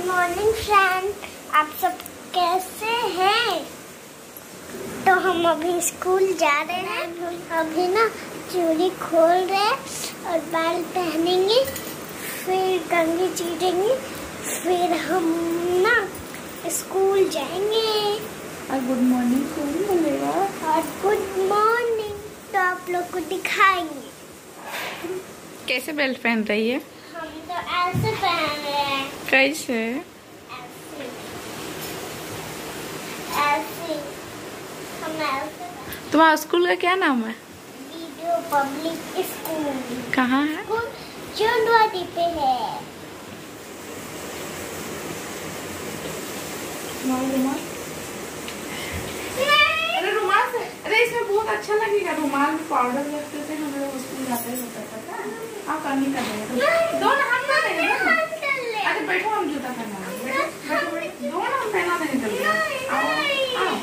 Morning friend, आप सब कैसे हैं? तो हम अभी स्कूल जा रहे हैं। अभी ना चूड़ी खोल रहे हैं और बाल पहनेंगे, फिर कंघी चीरेंगे, फिर हम ना स्कूल जाएंगे। और गुड मॉर्निंग बोलेगा। और गुड मॉर्निंग तो आप लोग को दिखाएंगे। कैसे बेल्ट पहन रही है? हम तो ऐसे पहन रहे हैं। कैसे? ऐसे हम ऐसे। तुम्हारा स्कूल का क्या नाम है? Video public school. कहाँ है? चंदवाड़ी पे है। अरे रुमाल से, अरे इसमें बहुत अच्छा लगेगा। रुमाल में पाउडर लगते थे हम लोग स्कूल जाते थे। आप करनी कर देंगे। दो ना हम कर देंगे। अरे बैठो, हम जूता पहना देंगे। दो ना हम पहना देंगे जल्दी। आओ आओ।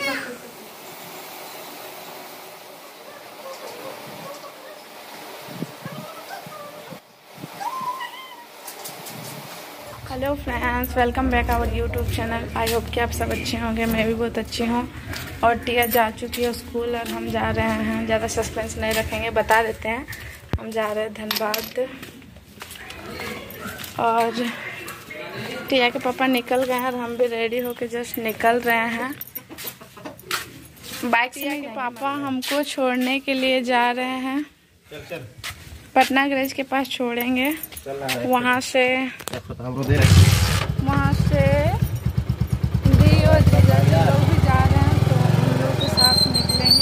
Hello friends, welcome back our YouTube channel. I hope कि आप सब अच्छे होंगे। मैं भी बहुत अच्छी हूँ। और टिया जा चुकी है स्कूल और हम जा रहे हैं। ज़्यादा सस्पेंस नहीं रखेंगे, बता देते हैं हम जा रहे हैं धनबाद। और टिया के पापा निकल गए हैं और हम भी रेडी होके जस्ट निकल रहे हैं बाइक से। टिया के पापा हमको छोड़ने के लिए जा रहे हैं। पटना गैरेज के पास छोड़ेंगे। वहाँ से दी और जीजा लोग भी जा रहे हैं, तो उन लोगों के साथ निकलेंगे।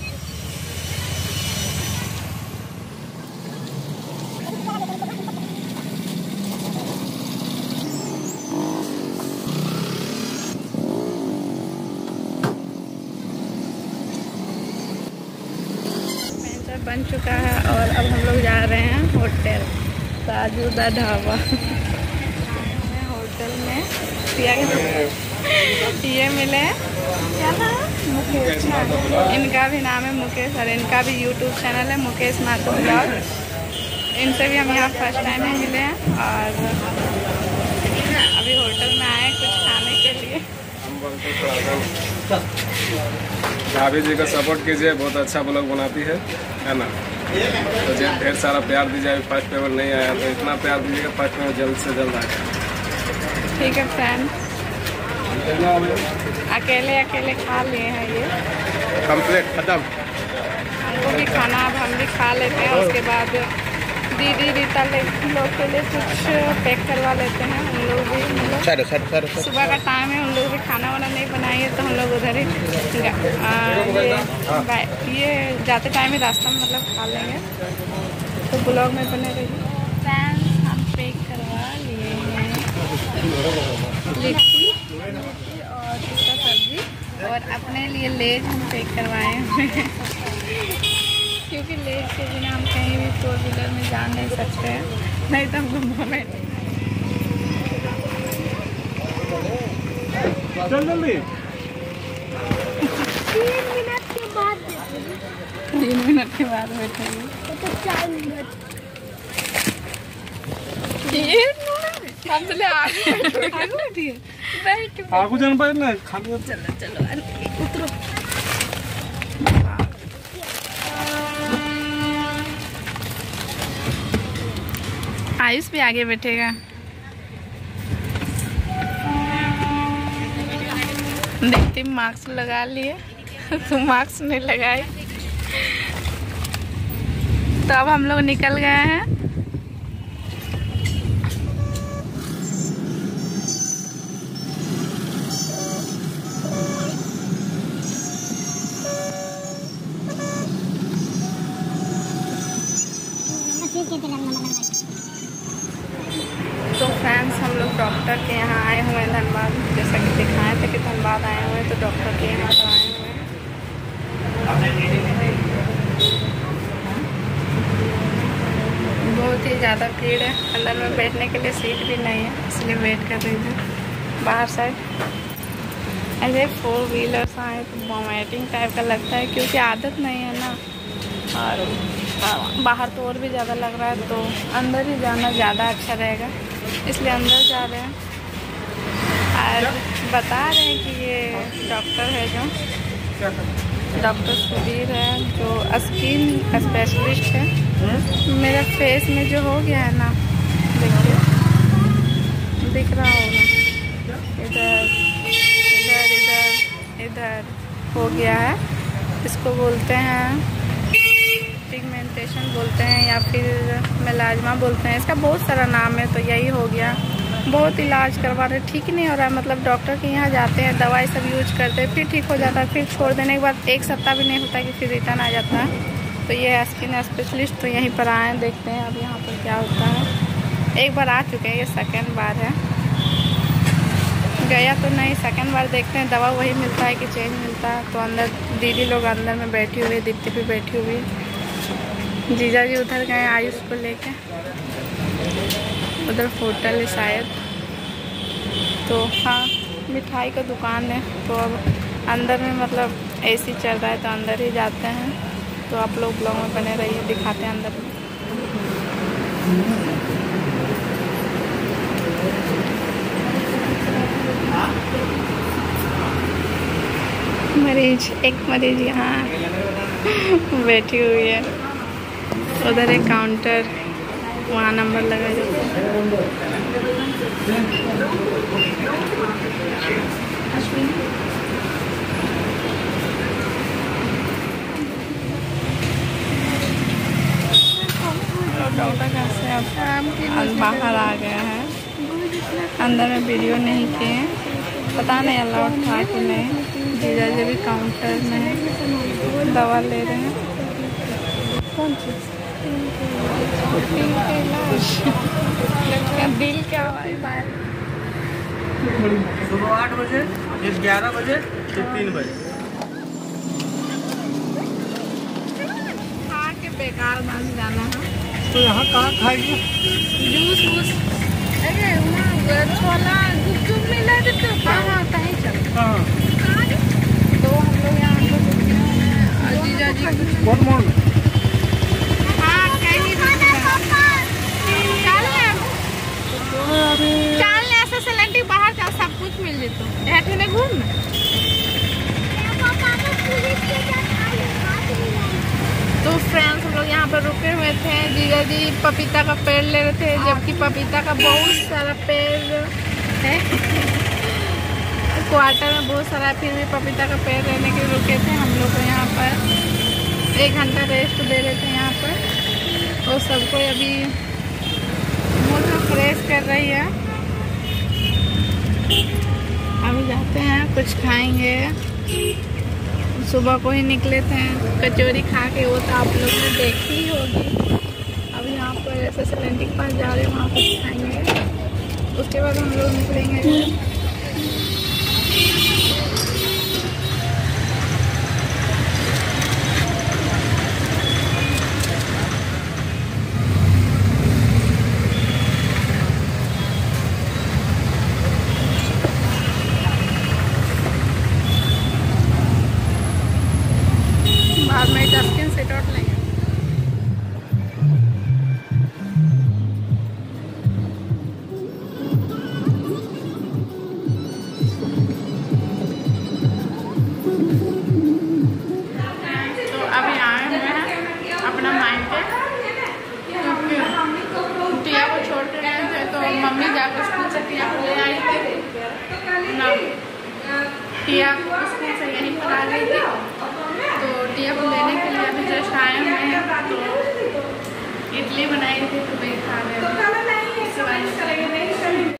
पेंचर बन चुका है और अब हम लोग जा रहे हैं होटल ताजुदा ढाबा। होटल में ये मिले क्या नाम? मुकेश। इनका भी नाम है मुकेश और इनका भी यूट्यूब चैनल है मुकेश माथुर ब्लॉग। इनसे भी हम यहाँ फर्स्ट टाइम ही मिले हैं और अभी होटल में आए कुछ खाने के लिए। भाभी जी का सपोर्ट कीजिए, बहुत अच्छा ब्लॉग बनाती है ना। तो ढेर सारा प्यार दीजिए। फर्स्ट पेमेंट नहीं आया तो इतना प्यार दीजिएगा, फर्स्ट पेमेंट जल्द से जल्द आएगा। ठीक है फ्रेंड, अकेले अकेले खा लिए हैं ये कंप्लीट खत्म। हमको भी खाना, अब हम भी खा लेते हैं। उसके बाद दीदी रीता लोग के लिए कुछ पैक करवा लेते हैं। उन लोग भी मतलब सुबह का टाइम है, उन लोग भी खाना वाना नहीं बनाएंगे तो हम लोग उधर ही ये जाते टाइम ही रास्ता में मतलब खा लेंगे। तो ब्लॉग में बने रहिए। फ्रेंड्स, हम पैक करवा लिए हैं लिट्टी और टिक्का सब्जी और अपने लिए लेज हम पैक करवाए हैं क्योंकि लेज के बिना हम कहीं भी फोर व्हीलर में जा नहीं सकते हैं, नहीं तो हम लोग में जल्दी 3 मिनट के बाद बैठेंगे। तो 4 मिनट आगू जान पाए ना खाने। चलो चलो उतरो। आयुष भी आगे बैठेगा। देखती मास्क लगा लिए तो मास्क नहीं लगाई। तो अब हम लोग निकल गए हैं। तो फ्रेंड्स, हम लोग डॉक्टर के यहाँ आए हुए हैं धनबाद। जैसा कि दिखाए थे कि धनबाद आए हुए हैं, तो डॉक्टर के यहाँ तो आए हुए हैं। बहुत ही ज़्यादा भीड़ है। अंदर में बैठने के लिए सीट भी नहीं है, इसलिए वेट कर रही थी बाहर साइड। ऐसे 4 व्हीलर्स आए तो वॉमिटिंग टाइप का लगता है क्योंकि आदत नहीं है ना। और बाहर तो और भी ज़्यादा लग रहा है, तो अंदर ही जाना ज़्यादा अच्छा रहेगा, इसलिए अंदर जा रहे हैं। बता रहे हैं कि ये डॉक्टर है जो डॉक्टर सुधीर है, जो स्किन स्पेशलिस्ट है। मेरा फेस में जो हो गया है ना, देखिए दिख रहा होगा, इधर इधर इधर इधर हो गया है। इसको बोलते हैं पिगमेंटेशन बोलते हैं, या फिर मेलाज्मा बोलते हैं। इसका बहुत सारा नाम है। तो यही हो गया, बहुत इलाज करवा रहे, ठीक नहीं हो रहा है। मतलब डॉक्टर के यहाँ जाते हैं, दवाई सब यूज करते हैं, फिर ठीक हो जाता है, फिर छोड़ देने के बाद 1 सप्ताह भी नहीं होता कि फिर रिटर्न आ जाता है। तो ये है स्किन स्पेशलिस्ट। तो यहीं पर आए हैं, देखते हैं अब यहाँ पर क्या होता है। एक बार आ चुके हैं, ये सेकेंड बार है। गया तो नहीं, सेकेंड बार देखते हैं दवा वही मिलता है कि चेंज मिलता है। तो अंदर दीदी लोग अंदर में बैठी हुई, दीप्ति भी बैठी हुई, जीजा जी उधर गए आयुष को लेके, उधर होटल है शायद। तो हाँ, मिठाई का दुकान है। तो अब अंदर में मतलब एसी चल रहा है, तो अंदर ही जाते हैं। तो आप लोग ब्लॉग में बने रहिए, दिखाते हैं अंदर में। एक मरीज यहाँ बैठी हुई है, उधर एक काउंटर, वहाँ नंबर लगा जाता है। डॉक्टर कहाँ से अब बाहर आ गया है, अंदर में वीडियो नहीं किए, पता नहीं अलाउड था कि नहीं। जीजा जी भी काउंटर में दवा ले रहे हैं। कौन चीज़? दिल क्या सुबह 8 बजे, फिर 11 बजे, फिर 3 बजे। खा के बेकार बन जाना है। तो यहाँ कहाँ खाएगी? जूस वूस, अरे वहाँ छोला गुपचुप मिला तो कहाँ कहीं चल। तो हम लोग यहाँ जीजा जी बहुत मोड़ में। चल ऐसे सिलेंडर बाहर जा, सब कुछ मिल जेतो। ने घूम तो फ्रेंड्स, हम लोग यहाँ पर रुके हुए थे। जीजा जी पपीता का पेड़ ले रहे थे, जबकि पपीता का बहुत सारा पेड़ है, क्वार्टर में बहुत सारा है, फिर भी पपीता का पेड़ लेने के लिए रुके थे। हम लोग यहाँ पर 1 घंटा रेस्ट दे रहे थे यहाँ पर। और सबको अभी मूड फ्रेश कर रही है। अभी जाते हैं, कुछ खाएंगे। सुबह को ही निकले थे, कचौरी खा के, वो तो आप लोग ने देखी ही होगी। अब यहाँ पर ऐसे सिलेंडर के पास जा रहे हैं, वहाँ कुछ खाएंगे, उसके बाद हम लोग निकलेंगे। बाद में स्किन सेट आउट लेंगे। तो अभी आए हुए हैं अपना माइंड पे, क्योंकि टिया को छोड़ के गए थे। तो मम्मी जाकर स्कूल से टिया को ले आई थी ना, टिया स्कूल से यहीं पर आ गई थी। तो टिया को लेने के लिए अभी जस्ट आए हुए हैं। तो इडली बनाई थी, तो वही खा रहे हैं।